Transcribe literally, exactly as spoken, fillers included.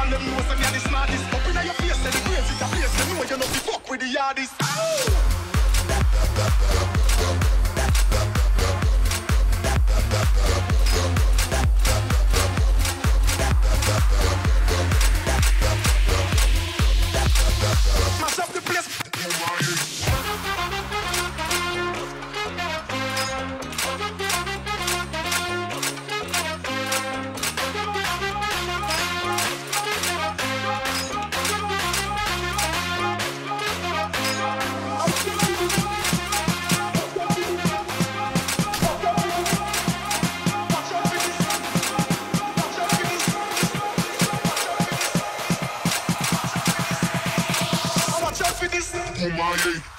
Girl, them know some me a the smartest. Up inna your face, say the brains it a place. Them know you know fi fuck with the hardest. Mash up the place. Watch out for this. Oh my.